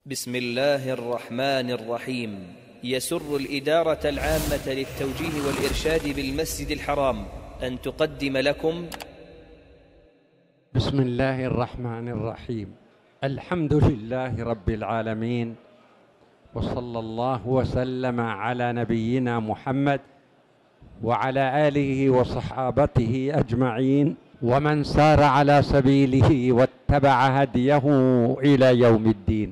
بسم الله الرحمن الرحيم. يسر الإدارة العامة للتوجيه والإرشاد بالمسجد الحرام أن تقدم لكم بسم الله الرحمن الرحيم. الحمد لله رب العالمين، وصلى الله وسلم على نبينا محمد وعلى آله وصحابته أجمعين، ومن سار على سبيله واتبع هديه إلى يوم الدين.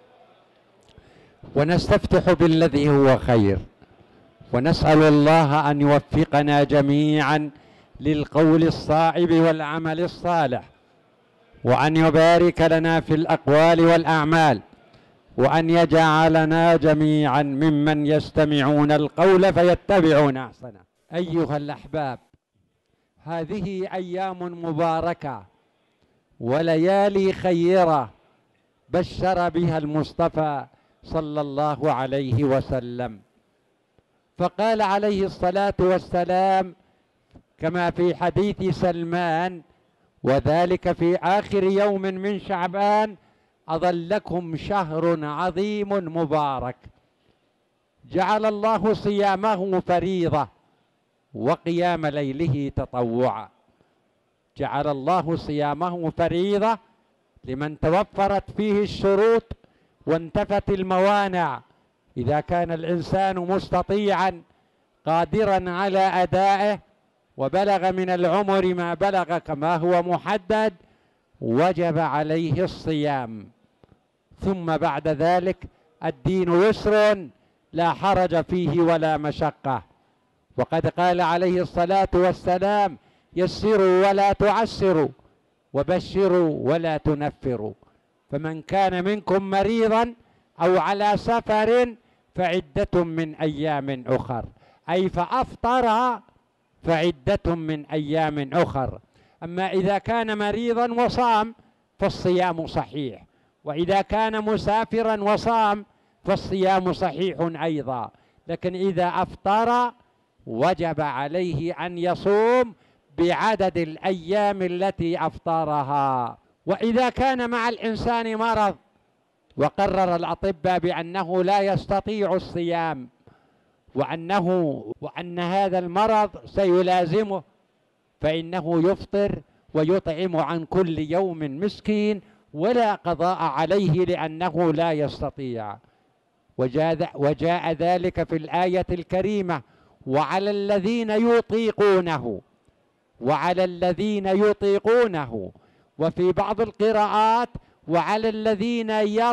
ونستفتح بالذي هو خير، ونسأل الله أن يوفقنا جميعا للقول الصائب والعمل الصالح، وأن يبارك لنا في الأقوال والأعمال، وأن يجعلنا جميعا ممن يستمعون القول فيتبعون أحسنه. أيها الأحباب، هذه أيام مباركة وليالي خيرة بشر بها المصطفى صلى الله عليه وسلم، فقال عليه الصلاة والسلام كما في حديث سلمان: وذلك في آخر يوم من شعبان أظلكم شهر عظيم مبارك، جعل الله صيامه فريضة وقيام ليله تطوعا. جعل الله صيامه فريضة لمن توفرت فيه الشروط وانتفت الموانع، إذا كان الإنسان مستطيعا قادرا على أدائه وبلغ من العمر ما بلغ كما هو محدد، وجب عليه الصيام. ثم بعد ذلك الدين يسر لا حرج فيه ولا مشقة، وقد قال عليه الصلاة والسلام: يسروا ولا تعسروا، وبشروا ولا تنفروا. فمن كان منكم مريضا أو على سفر فعدة من أيام أخر، أي فأفطر فعدة من أيام أخر. أما إذا كان مريضا وصام فالصيام صحيح، وإذا كان مسافرا وصام فالصيام صحيح أيضا. لكن إذا أفطر وجب عليه أن يصوم بعدد الأيام التي أفطرها. وإذا كان مع الإنسان مرض وقرر الأطباء بأنه لا يستطيع الصيام، وأن هذا المرض سيلازمه، فإنه يفطر ويطعم عن كل يوم مسكين ولا قضاء عليه لأنه لا يستطيع. وجاء ذلك في الآية الكريمة: وعلى الذين يطيقونه، وفي بعض القراءات وعلى الذين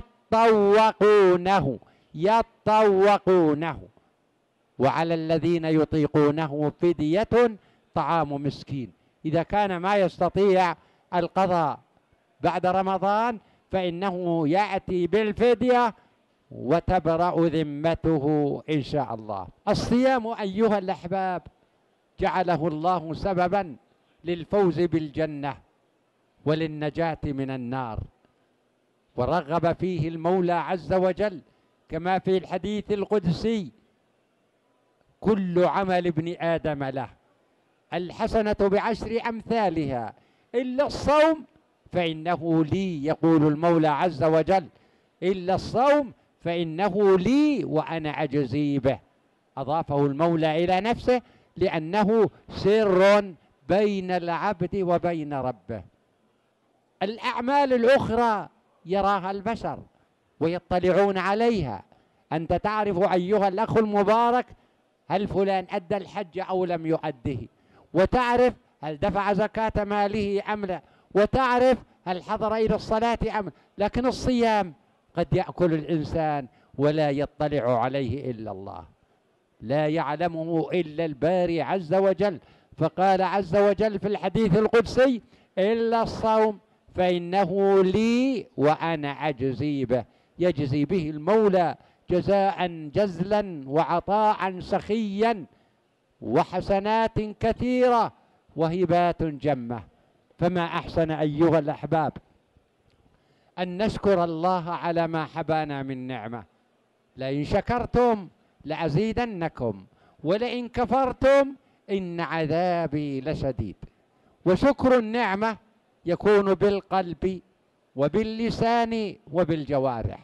يطوقونه. وعلى الذين يطيقونه فدية طعام مسكين. إذا كان ما يستطيع القضاء بعد رمضان فإنه يأتي بالفدية وتبرأ ذمته إن شاء الله. الصيام أيها الأحباب جعله الله سببا للفوز بالجنة وللنجاة من النار، ورغب فيه المولى عز وجل كما في الحديث القدسي: كل عمل ابن آدم له، الحسنة بعشر أمثالها إلا الصوم فإنه لي. يقول المولى عز وجل: إلا الصوم فإنه لي وأنا أجزي به. أضافه المولى إلى نفسه لأنه سر بين العبد وبين ربه. الأعمال الأخرى يراها البشر ويطلعون عليها. أنت تعرف أيها الأخ المبارك هل فلان أدى الحج أو لم يؤده، وتعرف هل دفع زكاة ماله أم لا، وتعرف هل حضر إلى الصلاة أم لا. لكن الصيام قد يأكل الإنسان ولا يطلع عليه إلا الله، لا يعلمه إلا الباري عز وجل. فقال عز وجل في الحديث القدسي: إلا الصوم فإنه لي وأنا أجزي به. يجزي به المولى جزاء جزلا وعطاء سخيا وحسنات كثيرة وهبات جمة. فما أحسن أيها الأحباب أن نشكر الله على ما حبانا من نعمة. لئن شكرتم لأزيدنكم ولئن كفرتم إن عذابي لشديد. وشكر النعمة يكون بالقلب وباللسان وبالجوارح.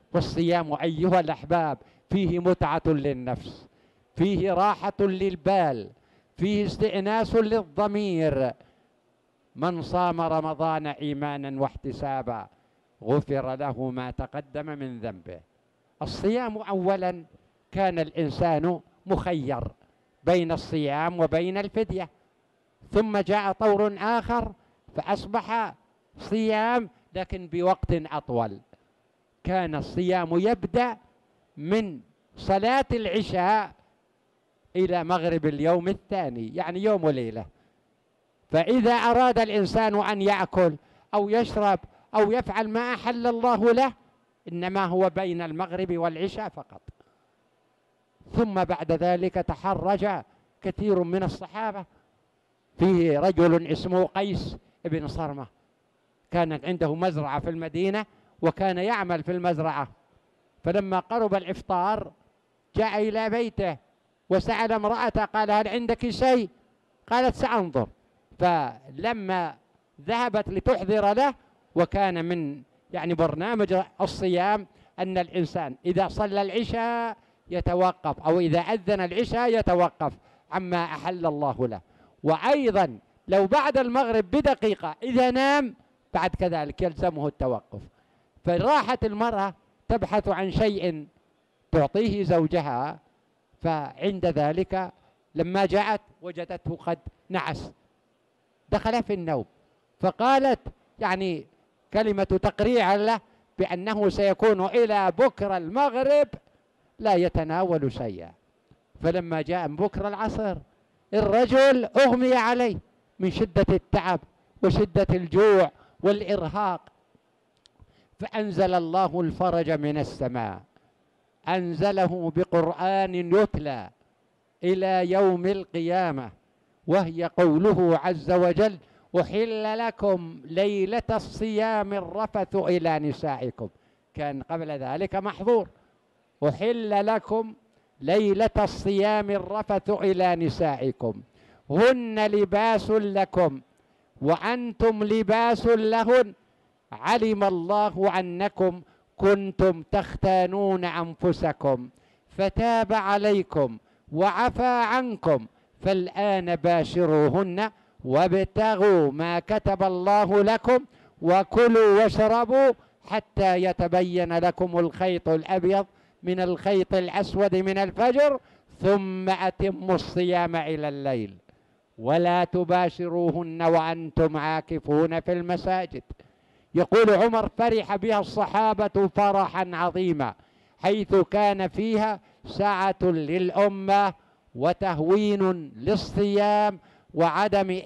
والصيام أيها الأحباب فيه متعة للنفس، فيه راحة للبال، فيه استئناس للضمير. من صام رمضان إيمانا واحتسابا غفر له ما تقدم من ذنبه. الصيام أولا كان الإنسان مخير بين الصيام وبين الفدية، ثم جاء طور آخر فأصبح صيام لكن بوقت أطول. كان الصيام يبدأ من صلاة العشاء إلى مغرب اليوم الثاني، يعني يوم وليلة. فإذا أراد الإنسان أن يأكل أو يشرب أو يفعل ما أحل الله له إنما هو بين المغرب والعشاء فقط. ثم بعد ذلك تحرج كثير من الصحابة. فيه رجل اسمه قيس بن صرمة، كانت عنده مزرعة في المدينة وكان يعمل في المزرعة، فلما قرب الإفطار جاء إلى بيته وسأل امرأته قال هل عندك شيء؟ قالت سأنظر. فلما ذهبت لتحضر له، وكان من برنامج الصيام أن الإنسان إذا صلى العشاء يتوقف، أو إذا أذن العشاء يتوقف عما أحل الله له، وأيضا لو بعد المغرب بدقيقة إذا نام بعد كذلك يلزمه التوقف. فراحت المرأة تبحث عن شيء تعطيه زوجها، فعند ذلك لما جاءت وجدته قد نعس دخل في النوم، فقالت كلمة تقريع له بأنه سيكون إلى بكرة المغرب لا يتناول شيئا. فلما جاء بكرة العصر الرجل أغمي عليه من شدة التعب وشدة الجوع والإرهاق، فأنزل الله الفرج من السماء، أنزله بقرآن يتلى إلى يوم القيامة، وهي قوله عز وجل أحل لكم ليلة الصيام الرفث إلى نسائكم. كان قبل ذلك محظور، أحل لكم ليلة الصيام الرفث إلى نسائكم هن لباس لكم وأنتم لباس لهن علم الله أنكم كنتم تختانون أنفسكم فتاب عليكم وعفى عنكم فالآن باشروهن وابتغوا ما كتب الله لكم وكلوا واشربوا حتى يتبين لكم الخيط الأبيض من الخيط الأسود من الفجر ثم أتموا الصيام إلى الليل ولا تباشروهن وأنتم عاكفون في المساجد. يقول عمر فرح بها الصحابة فرحا عظيما، حيث كان فيها سعة للأمة وتهوين للصيام وعدم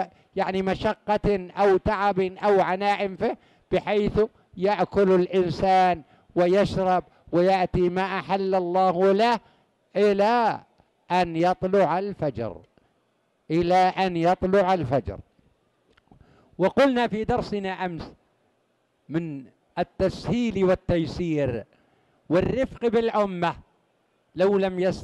مشقة أو تعب أو عناء فيه، بحيث يأكل الإنسان ويشرب ويأتي ما أحل الله له إلى أن يطلع الفجر، إلى أن يطلع الفجر. وقلنا في درسنا أمس من التسهيل والتيسير والرفق بالأمة، لو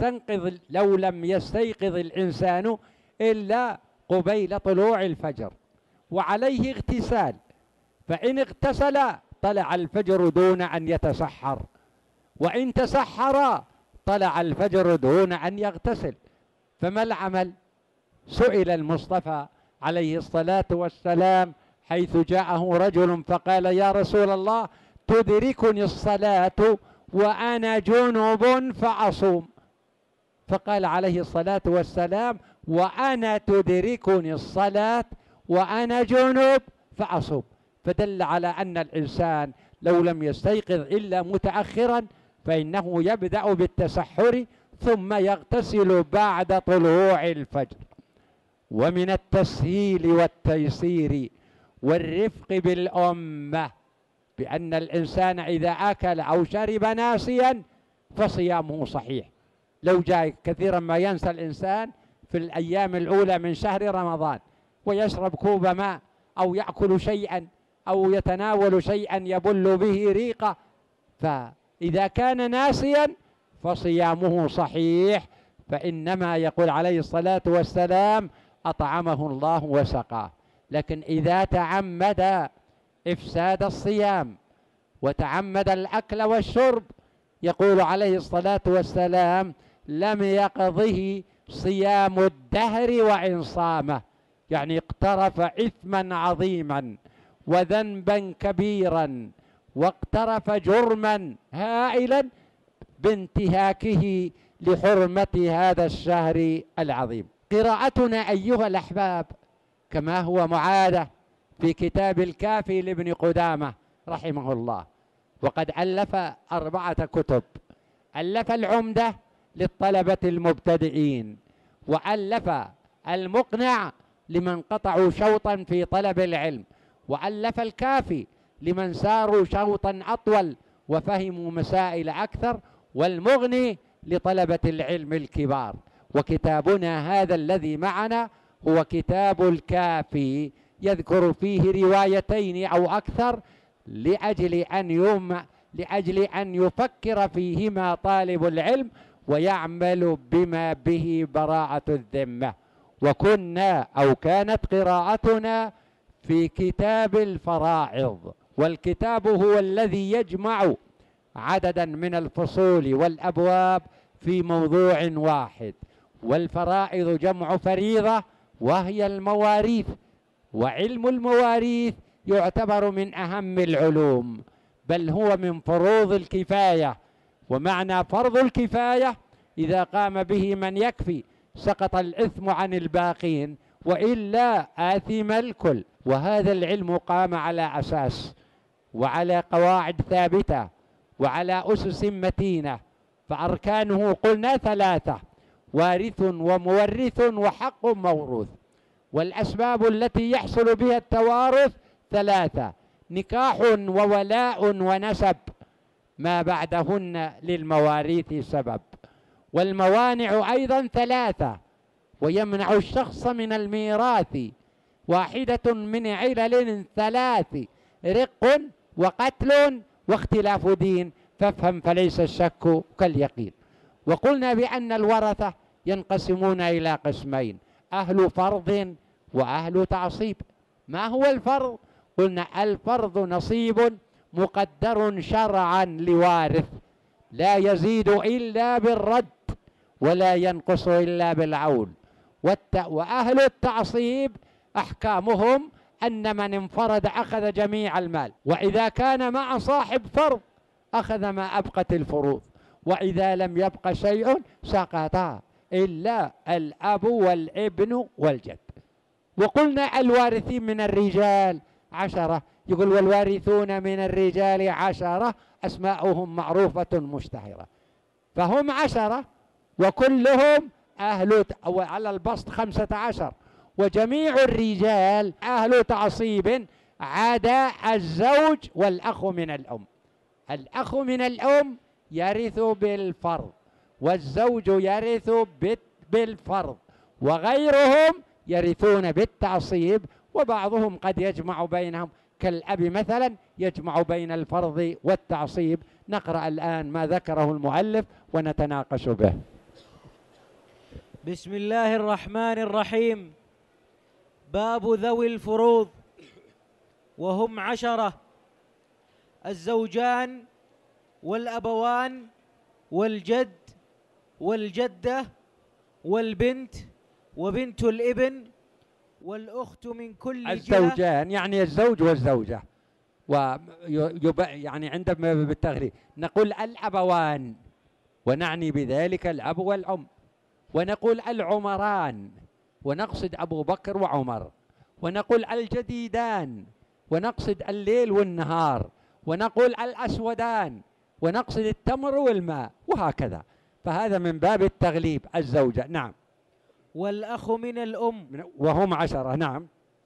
لم يستيقظ الإنسان إلا قبيل طلوع الفجر وعليه اغتسال، فإن اغتسل طلع الفجر دون أن يتسحر، وإن تسحر طلع الفجر دون أن يغتسل، فما العمل؟ سئل المصطفى عليه الصلاة والسلام حيث جاءه رجل فقال يا رسول الله تدركني الصلاة وأنا جنب فأصوم، فقال عليه الصلاة والسلام وأنا تدركني الصلاة وأنا جنب فأصوم، فدل على أن الإنسان لو لم يستيقظ إلا متأخرا فإنه يبدأ بالتسحر ثم يغتسل بعد طلوع الفجر. ومن التسهيل والتيسير والرفق بالأمة بأن الإنسان إذا أكل أو شرب ناسيا فصيامه صحيح. لو جاء كثيرا ما ينسى الإنسان في الأيام الأولى من شهر رمضان ويشرب كوب ماء أو يأكل شيئا أو يتناول شيئا يبل به ريقه، فإذا كان ناسيا فصيامه صحيح، فإنما يقول عليه الصلاة والسلام أطعمه الله وسقاه. لكن إذا تعمد إفساد الصيام وتعمد الأكل والشرب، يقول عليه الصلاة والسلام: لم يقضه صيام الدهر وإن صامه، يعني اقترف إثما عظيما وذنبا كبيرا، واقترف جرما هائلا بانتهاكه لحرمة هذا الشهر العظيم. قراءتنا أيها الأحباب كما هو معادة في كتاب الكافي لابن قدامة رحمه الله، وقد ألف 4 كتب: ألف العمدة للطلبة المبتدئين، وألف المقنع لمن قطعوا شوطا في طلب العلم، وألف الكافي لمن ساروا شوطا أطول وفهموا مسائل أكثر، والمغني لطلبة العلم الكبار. وكتابنا هذا الذي معنا هو كتاب الكافي، يذكر فيه روايتين أو أكثر لأجل أن يفكر فيهما طالب العلم ويعمل بما به براءة الذمة. كانت قراءتنا في كتاب الفرائض، والكتاب هو الذي يجمع عددا من الفصول والأبواب في موضوع واحد، والفرائض جمع فريضة وهي المواريث، وعلم المواريث يعتبر من أهم العلوم، بل هو من فروض الكفاية. ومعنى فرض الكفاية إذا قام به من يكفي سقط الإثم عن الباقين، وإلا آثم الكل. وهذا العلم قام على أساس وعلى قواعد ثابتة وعلى أسس متينة، فأركانه قلنا 3: وارث ومورث وحق موروث. والأسباب التي يحصل بها التوارث 3: نكاح وولاء ونسب، ما بعدهن للمواريث سبب. والموانع أيضا 3: ويمنع الشخص من الميراث واحدة من علل 3: رق وقتل واختلاف دين، فافهم فليس الشك كاليقين. وقلنا بأن الورثة ينقسمون إلى قسمين: أهل فرض وأهل تعصيب. ما هو الفرض؟ قلنا الفرض نصيب مقدر شرعا لوارث، لا يزيد إلا بالرد ولا ينقص إلا بالعول. وأهل التعصيب أحكامهم أن من انفرد أخذ جميع المال، وإذا كان مع صاحب فرض أخذ ما أبقت الفروض، وإذا لم يبق شيء سقطا إلا الأب والابن والجد. وقلنا الوارثين من الرجال 10، يقول: والوارثون من الرجال 10 أسماؤهم معروفة مشتهرة، فهم 10 وكلهم على البسط 15، وجميع الرجال أهل تعصيب عدا الزوج والأخ من الأم. الأخ من الأم يرث بالفرض، والزوج يرث بالفرض، وغيرهم يرثون بالتعصيب، وبعضهم قد يجمع بينهم، كالأب مثلا يجمع بين الفرض والتعصيب. نقرأ الآن ما ذكره المؤلف ونتناقش به. بسم الله الرحمن الرحيم. باب ذوي الفروض، وهم 10: الزوجان والأبوان والجد والجدة والبنت وبنت الابن والأخت من كل جهة. الزوجان يعني الزوج والزوجة، يعني عندما بالتغليب نقول الأبوان ونعني بذلك الأب والأم، ونقول العمران ونقصد أبو بكر وعمر، ونقول الجديدان ونقصد الليل والنهار، ونقول الأسودان ونقصد التمر والماء، وهكذا. فهذا من باب التغليب. الزوجة نعم. والأخ من الأم وهم 10. نعم،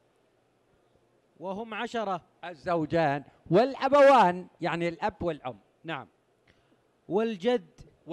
وهم 10: الزوجان والأبوان يعني الأب والأم. نعم. والجد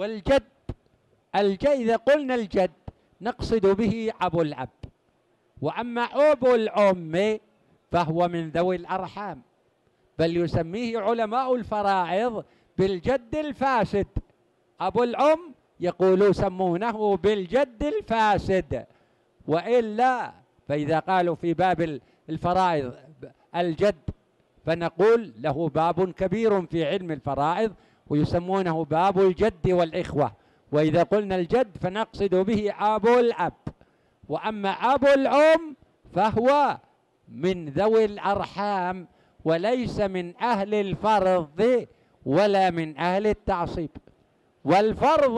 إذا قلنا الجد نقصد به أبو الأب، وأما أبو الأم فهو من ذوي الأرحام، بل يسميه علماء الفرائض بالجد الفاسد. أبو الأم يقولوا سمونه بالجد الفاسد، وإلا فإذا قالوا في باب الفرائض الجد فنقول له باب كبير في علم الفرائض ويسمونه باب الجد والإخوة. وإذا قلنا الجد فنقصد به أبو الأب، وأما أبو الأم فهو من ذوي الأرحام وليس من أهل الفرض ولا من أهل التعصيب. والفرض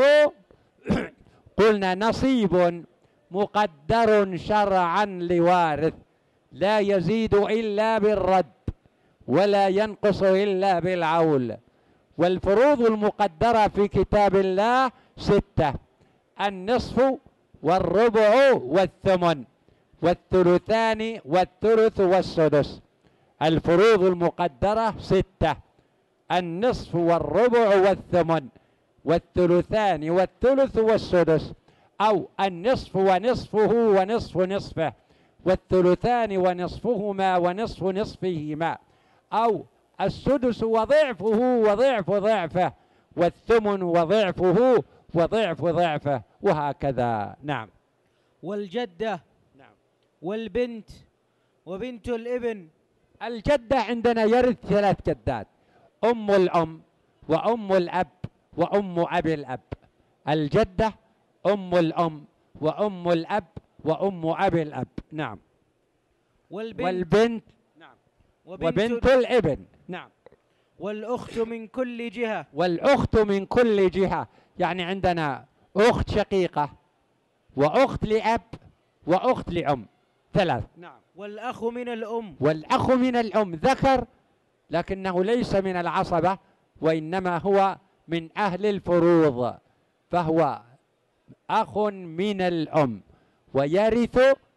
قلنا نصيب مقدر شرعا لوارث لا يزيد إلا بالرد ولا ينقص إلا بالعول. والفروض المقدرة في كتاب الله 6: النصف والربع والثمن والثلثان والثلث والسدس. الفروض المقدرة 6: النصف والربع والثمن والثلثان والثلث والسدس، أو النصف ونصفه ونصف نصفه والثلثان ونصفهما ونصف نصفهما، أو السدس وضعفه وضعف ضعفه والثمن وضعفه وضعف ضعفه، وهكذا. نعم. والجدة نعم. والبنت وبنت الابن. الجدة عندنا يرث 3 جدات: أم الأم وأم الأب وأم أبي الأب. الجدة أم الأم وأم الأب وأم أبي الأب. نعم. والبنت نعم. وبنت الابن. نعم. والأخت من كل جهة. والأخت من كل جهة، يعني عندنا أخت شقيقة وأخت لأب وأخت لأم، 3. نعم. والأخ من الأم. والأخ من الأم ذكر لكنه ليس من العصبة وإنما هو من أهل الفروض، فهو أخ من الأم ويرث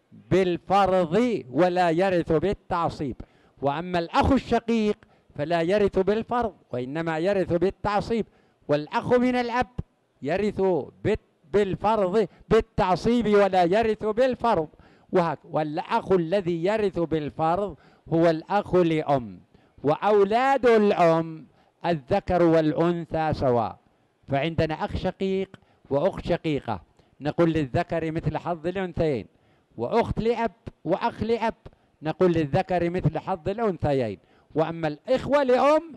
بالفرض ولا يرث بالتعصيب. وأما الأخ الشقيق فلا يرث بالفرض وإنما يرث بالتعصيب. والأخ من الأب يرث بالفرض بالتعصيب ولا يرث بالفرض. والأخ الذي يرث بالفرض هو الأخ لأم. وأولاد الأم الذكر والأنثى سواء، فعندنا أخ شقيق وأخت شقيقة، نقول للذكر مثل حظ الأنثيين. وأخت لأب وأخ لأب نقول للذكر مثل حظ الأنثيين. وأما الإخوة لأم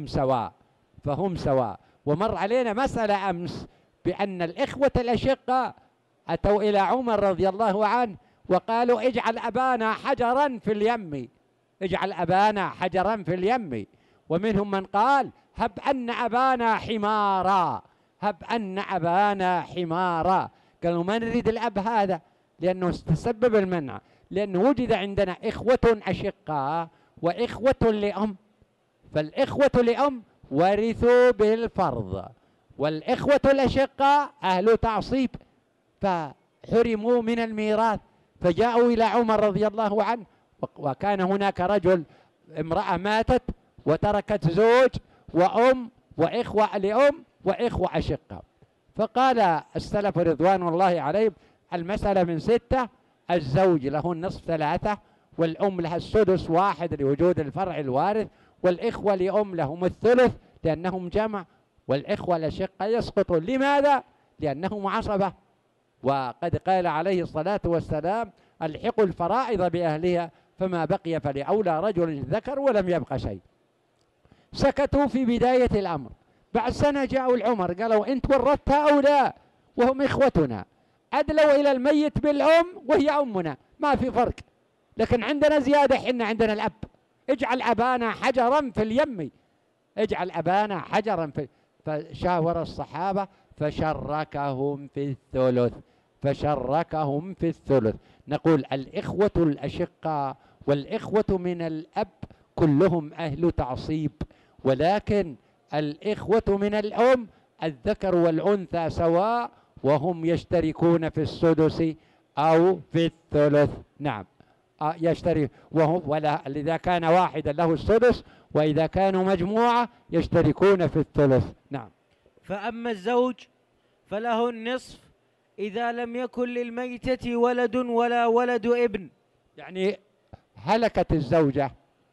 فهم سواء. ومر علينا مسألة أمس بأن الإخوة الأشقاء أتوا إلى عمر رضي الله عنه وقالوا: اجعل أبانا حجرا في اليم، اجعل أبانا حجرا في اليم. ومنهم من قال: هب أن أبانا حمارا، هب أن أبانا حمارا. قالوا ما نريد الأب هذا لأنه تسبب المنع، لأنه وجد عندنا إخوة أشقاء وإخوة لأم، فالإخوة لأم ورثوا بالفرض، والإخوة الأشقاء أهل تعصيب فحرموا من الميراث، فجاءوا إلى عمر رضي الله عنه. وكان هناك رجل، امرأة ماتت وتركت زوج وأم وإخوة لأم وإخوة أشقاء، فقال السلف رضوان الله عليهم: المسألة من 6، الزوج له النصف 3، والأم لها السدس 1 لوجود الفرع الوارث، والإخوة لأم لهم الثلث لأنهم جمع، والإخوة الأشقاء يسقطون. لماذا؟ لأنهم عصبة. وقد قال عليه الصلاة والسلام: الحقوا الفرائض بأهلها، فما بقي فلأولى رجل ذكر ولم يبق شيء. سكتوا في بداية الأمر. بعد سنة جاءوا العمر قالوا: أنت ورثت هؤلاء وهم إخوتنا، أدلوا إلى الميت بالأم وهي أمنا، ما في فرق، لكن عندنا زيادة، حنا عندنا الأب، اجعل أبانا حجرا في اليم، اجعل أبانا حجرا في. فشاور الصحابة فشركهم في الثلث، فشركهم في الثلث. نقول الإخوة الأشقاء والإخوة من الأب كلهم أهل تعصيب، ولكن الإخوة من الأم الذكر والأنثى سواء، وهم يشتركون في السدس أو في الثلث. نعم، يشترك إذا كان واحدا له السدس، وإذا كانوا مجموعة يشتركون في الثلث. نعم. فأما الزوج فله النصف إذا لم يكن للميتة ولد ولا ولد ابن. يعني هلكت الزوجة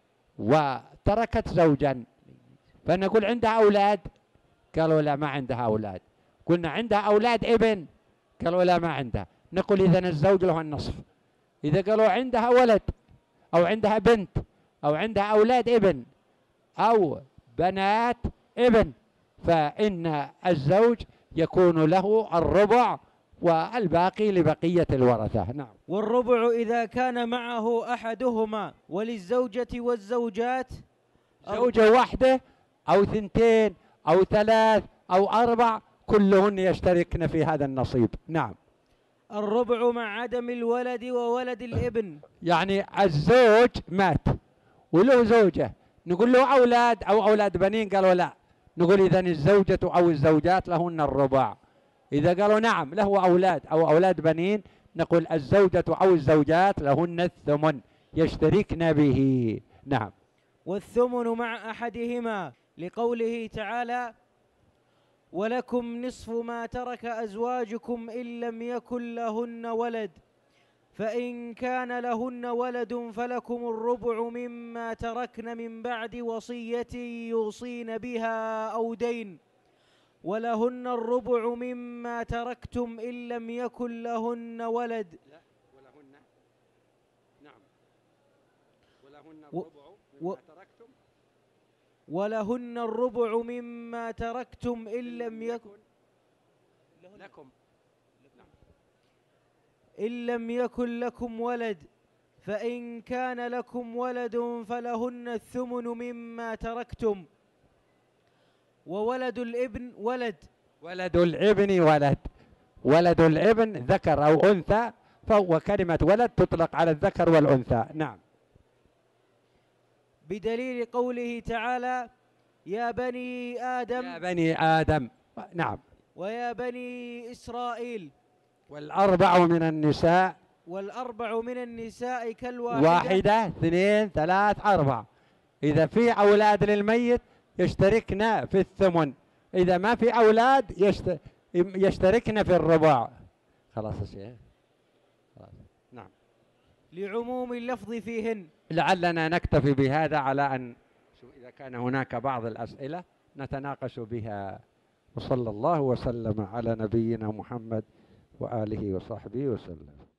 وتركت زوجا، فنقول عندها أولاد، قالوا لا ما عندها أولاد. قلنا عندها أولاد ابن، قالوا لا ما عندها. نقول إذن الزوج له النصف. إذا قالوا عندها ولد أو عندها بنت أو عندها أولاد ابن أو بنات ابن، فإن الزوج يكون له الربع والباقي لبقية الورثة. نعم. والربع إذا كان معه أحدهما، وللزوجة والزوجات زوجة واحدة أو ثنتين أو ثلاث أو أربع كلهن يشتركن في هذا النصيب. نعم. الربع مع عدم الولد وولد الابن. يعني الزوج مات وله زوجة، نقول له أولاد أو أولاد بنين، قالوا لا، نقول إذن الزوجة أو الزوجات لهن الربع. إذا قالوا نعم له أولاد أو أولاد بنين، نقول الزوجة أو الزوجات لهن الثمن يشتركن به. نعم. والثمن مع أحدهما، لقوله تعالى: ولكم نصف ما ترك أزواجكم إن لم يكن لهن ولد، فإن كان لهن ولد فلكم الربع مما تركن من بعد وصية يوصين بها أو دين، ولهن الربع مما تركتم إن لم يكن لهن ولد. لا، ولهن. نعم. ولهن الربع مما تركتم. ولهن الربع مما تركتم إن لم يكن لكم. إن لم يكن لكم ولد، فإن كان لكم ولد فلهن الثمن مما تركتم، وولد الابن ولد. ولد الابن ولد. ولد الابن ذكر أو أنثى، فهو كلمة ولد تطلق على الذكر والأنثى. نعم. بدليل قوله تعالى: يا بني آدم. يا بني آدم. نعم. ويا بني إسرائيل. والأربع من النساء. والأربع من النساء كالواحدة. واحدة، اثنين، ثلاث، أربع. إذا في أولاد للميت يشتركنا في الثمن، إذا ما في أولاد يشتركنا في الربع. خلاص يا شيخ. نعم. لعموم اللفظ فيهن. لعلنا نكتفي بهذا، على أن إذا كان هناك بعض الأسئلة نتناقش بها. وصلى الله وسلم على نبينا محمد وآله وصحبه وسلم.